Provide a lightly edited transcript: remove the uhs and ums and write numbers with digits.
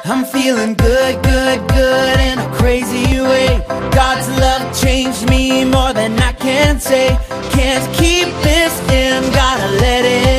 I'm feeling good, good, good in a crazy way. God's love changed me more than I can say. Can't keep this in, gotta let it